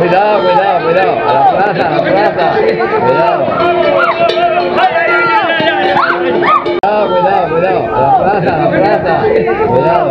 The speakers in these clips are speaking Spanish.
Cuidado, cuidado, cuidado. A la plaza, a la plaza. Cuidado. Cuidado, cuidado, cuidado. A la plaza, a la plaza. Cuidado.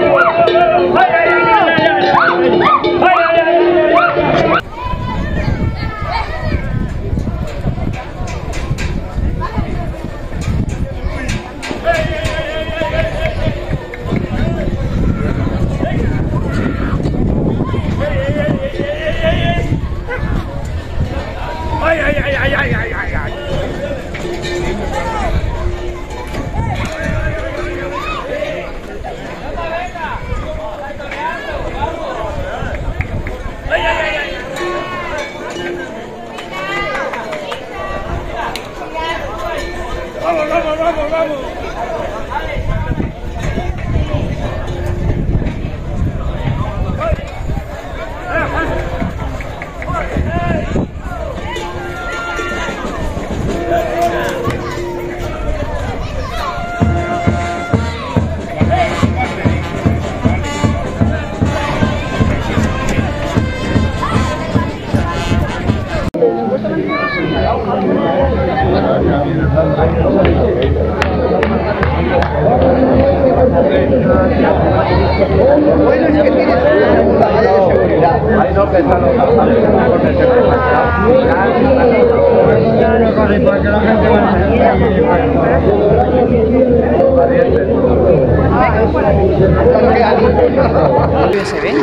¡Vamos, vamos, vamos, vamos! Bueno, es que tienes una talla de seguridad. Ahí no pesan los ¿Se ven?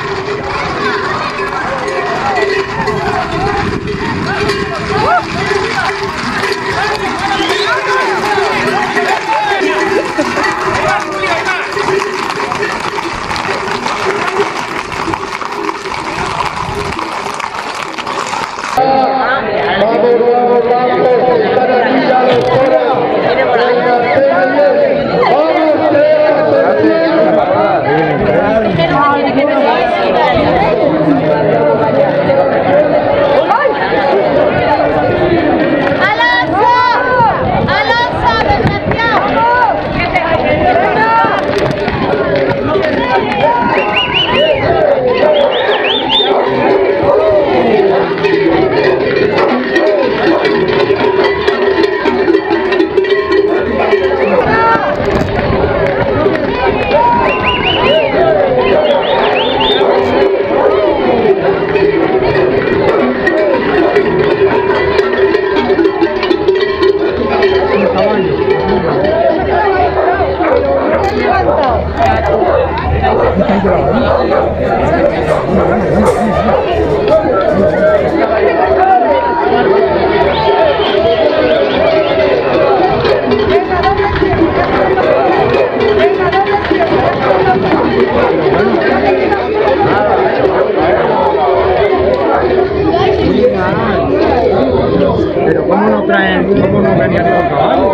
Pero ¿cómo no traen, cómo no venían los caballos?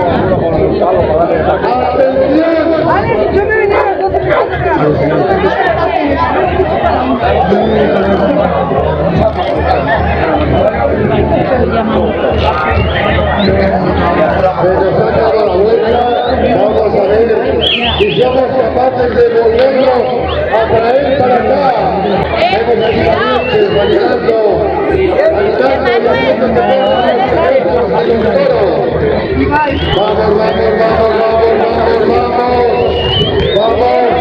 Yo me venía a Vamos a ver si somos capaces de volverlo a traer para acá. Vemos aquí valientes bailando, y haciendo que veamos a los toros. Vamos, vamos, vamos, vamos, vamos, vamos. Vamos.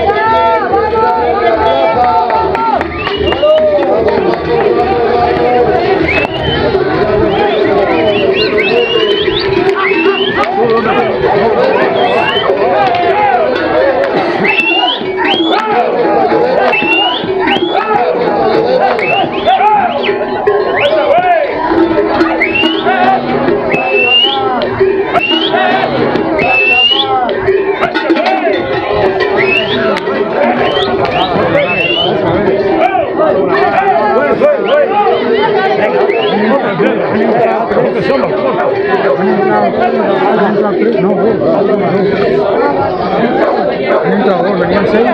Venían seis.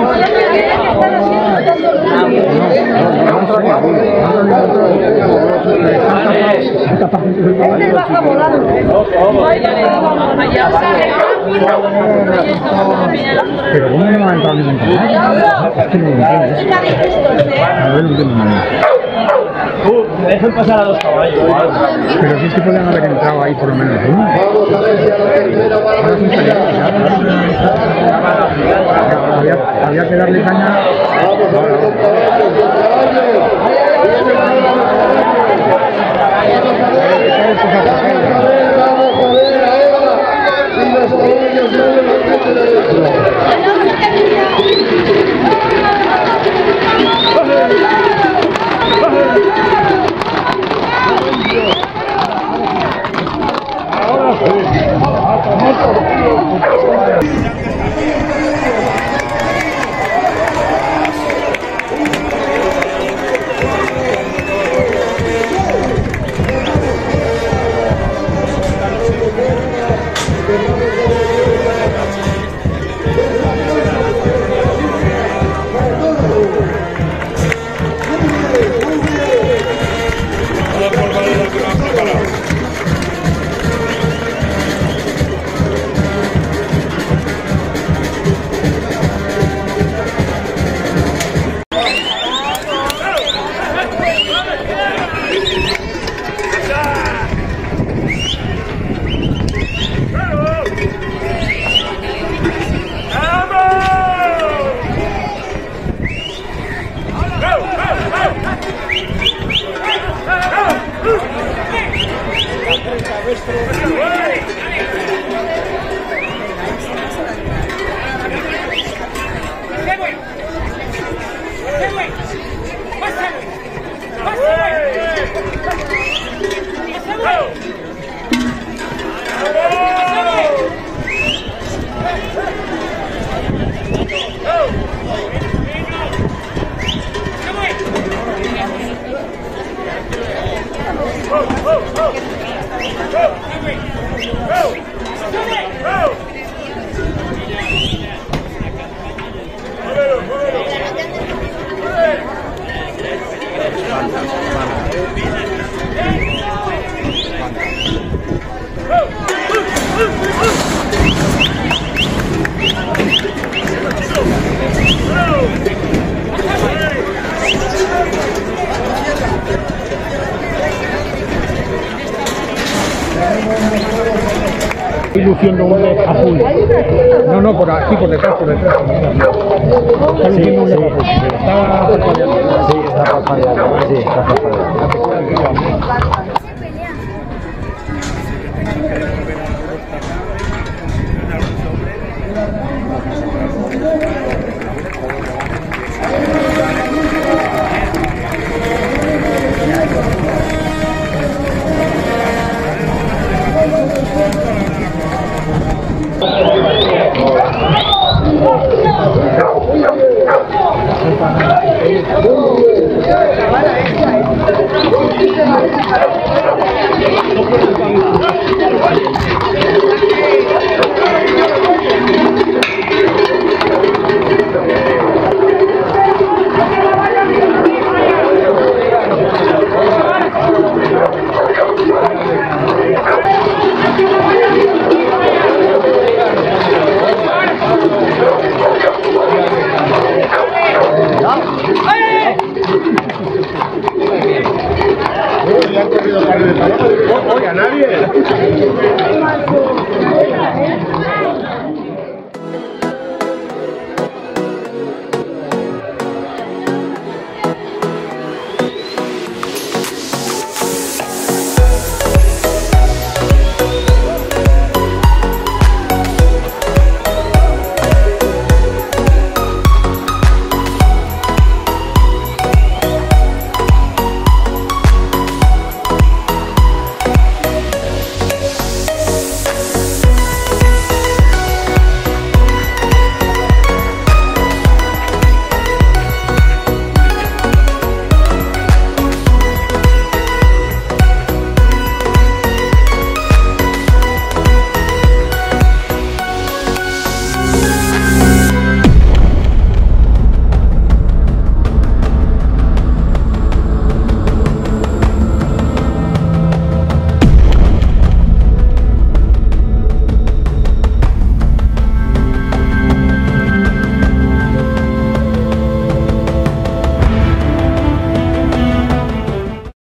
Este baja volando. Pero ¿cómo no va a entrar ningún caballo? Es que no lo entiendo. A ver, no entiendo nada. Dejen pasar a dos caballos. Pero si es que podrían haber entrado ahí por lo menos uno. Vamos a ver si a la tercera va a Había que darle caña. Vamos a ver los caballos, los caballos. Vamos a ver ahora si los caballos salen los frente derecho. Estoy luciendo un led azul. No, por aquí, por detrás, por detrás. Está luciendo un led azul. Está parpadeando. Sí, está parpadeando. Sí, está parpadeando.